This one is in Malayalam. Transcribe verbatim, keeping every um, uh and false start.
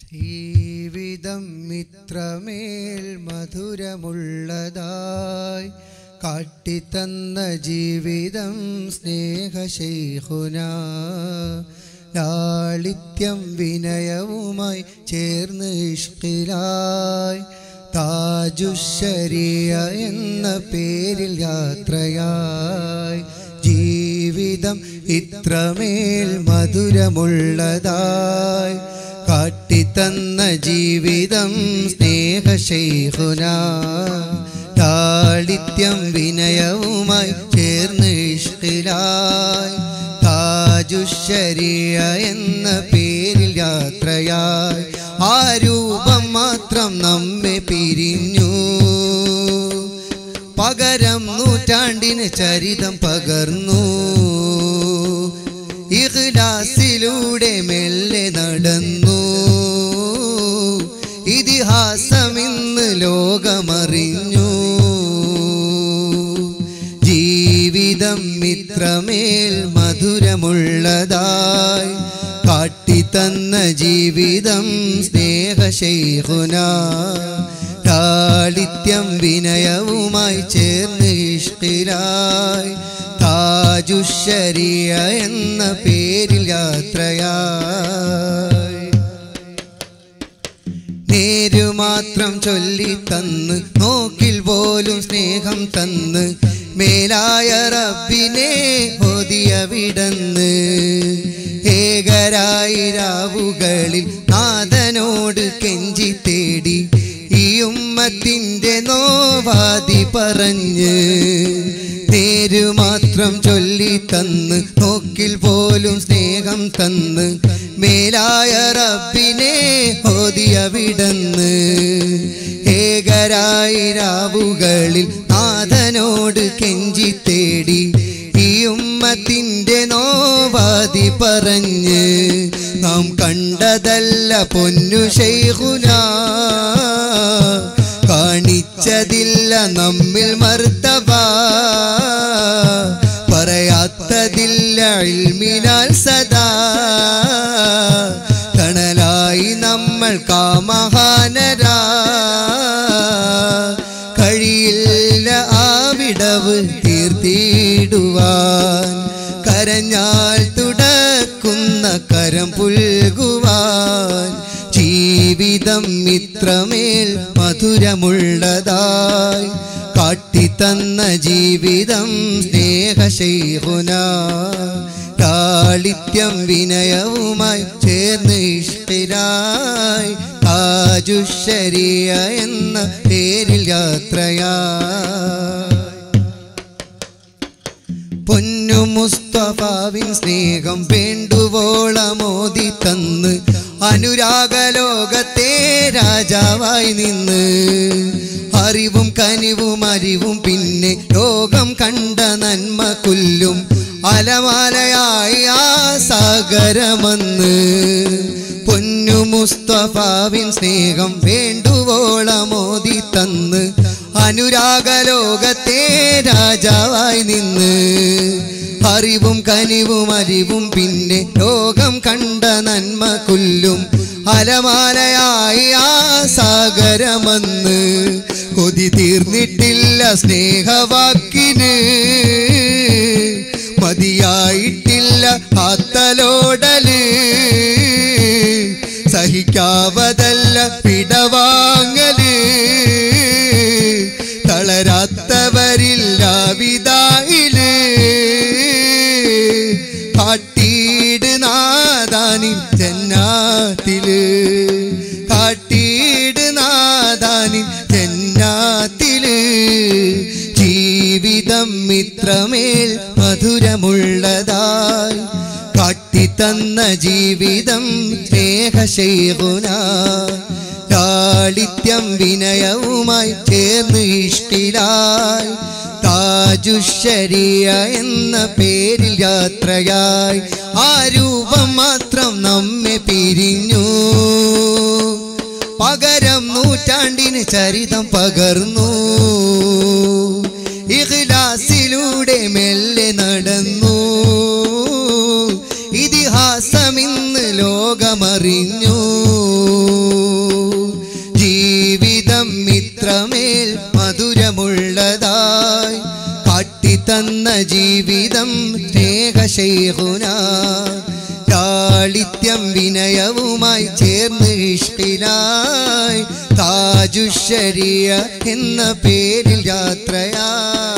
ജീവിതം ഇത്രമേൽ മധുരമുള്ളതായി കാട്ടിത്തന്ന ജീവിതം സ്നേഹശൈഖുനാ ലാളിത്യം വിനയവുമായി ചേർന്ന് ഇഷ്കിലായി താജുശ്ശരിയ എന്ന പേരിൽ യാത്രയായി ജീവിതം ഇത്രമേൽ മധുരമുള്ളതായി കാട്ടിത്തന്ന ജീവിതം സ്നേഹശൈഖുനാ ലാളിത്യം വിനയവുമായി ചേർന്ന് ഇഷ്കിലായി താജുശ്ശരിയ എന്ന പേരിൽ യാത്രയായി ആ രൂപം മാത്രം നമ്മെ പിരിഞ്ഞു പകരം നൂറ്റാണ്ടിന് ചരിതം പകർന്നു ഇഖ്ലാസിലൂടെ മെല്ലെ നടന്നു ഇതിഹാസമിന്ന് ലോകമറിഞ്ഞു ജീവിതം ഇത്രമേൽ മധുരമുള്ളതായി കാട്ടിത്തന്ന ജീവിതം സ്നേഹശൈഖുനാ ലാളിത്യം വിനയവുമായി ചേർന്ന് ഇഷ്കിലായി താജുശ്ശരിയ എന്ന പേരിൽ യാത്രയായി നേരുമാത്രം ചൊല്ലി തന്ന് നോക്കിൽ പോലും സ്നേഹം തന്ന് മേലായ റബ്ബിനെ ഓതിയ വിടന്ന് ഏകരായി രാവുകളിൽ നാഥനോട് കെഞ്ചി തേടി ഈ ഉമ്മത്തിൻ്റെ നോവാതി പറഞ്ഞ് നേരുമാത്രം ചൊല്ലി തന്ന് നോക്കിൽ പോലും സ്നേഹം തന്ന് മേലായ റബ്ബിനെ ഓതിയ വിടന്ന് ഏകരായി രാവുകളിൽ നാഥനോട് കെഞ്ചി തേടി ഈ ഉമ്മത്തിൻ്റെ നോവാതി പറഞ്ഞ് നാം കണ്ടതല്ല പൊന്നു ശൈഖുനാ കാണിച്ചതില്ല നമ്മിൽ മർത്തബ പറയാത്തതില്ല ഇൽമിനാൽ സദാ തണലായി നമ്മൾ കാമഹാനരാ കഴിയില്ല ആ വിടവ് തീർത്തിടുവാൻ കരഞ്ഞാൽ തുടക്കുന്ന കരം പുൽകുവാൻ ജീവിതം ഇത്രമേൽ മധുരമുള്ളതായി കാട്ടിത്തന്ന ജീവിതം സ്നേഹശൈഖുനാ ലാളിത്യം വിനയവുമായി ചേർന്ന് ഇഷ്കിലായി താജുശ്ശരിയ എന്ന പേരിൽ യാത്രയായി പൊന്നു മുസ്തഫാവിൻ സ്നേഹം വേണ്ടുവോളമോദി തന്ന് അനുരാഗലോകത്തെ രാജാവായി നിന്ന് അറിവും കനിവും അറിവും പിന്നെ ലോകം കണ്ട നന്മ കൊല്ലും അലമാലയായി ആ സാഗരമെന്ന് പൊന്നു മുസ്തഫാവിൻ സ്നേഹം വേണ്ടുവോളമോദി തന്ന് അനുരാഗലോകത്തെ രാജാവായി നിന്ന് അറിവും കനിവും അറിവും പിന്നെ ലോകം കണ്ട നന്മ കൊല്ലും അലമാലയായി ആ സാഗരമെന്ന് കൊതി തീർന്നിട്ടില്ല സ്നേഹവാക്കിന് മതിയായിട്ടില്ല ആത്തലോടല് സഹിക്കാവതല്ല പിടവാങ്ങല് തളരാത്തവരില്ല വിദായില് കാട്ടീട് നാദാനി ജന്നാത്തില് കാട്ടീട് നാദാനി ജന്നാത്തില് ജീവിതം ഇത്രമേൽ മധുരമുള്ളതായി കാട്ടിത്തന്ന ജീവിതം സ്നേഹശൈഖുനാ ലാളിത്യം വിനയവുമായി ചേർന്ന് ഇഷ്കിലായി താജുശ്ശരിയ എന്ന പേരിൽ യാത്രയായി ആ രൂപം മാത്രം നമ്മെ പിരിഞ്ഞു പകരം നൂറ്റാണ്ടിന് ചരിതം പകർന്നു ഇഖ്ലാസിലൂടെ മെല്ലെ നടന്നു ഇതിഹാസമിന്ന് ലോകമറിഞ്ഞു. തന്ന ജീവിതം സ്നേഹശൈഖുന ലാളിത്യം വിനയവുമായി ചേർന്ന് ഇഷ്കിലായി താജുശ്ശരിയ എന്ന പേരിൽ യാത്രയായി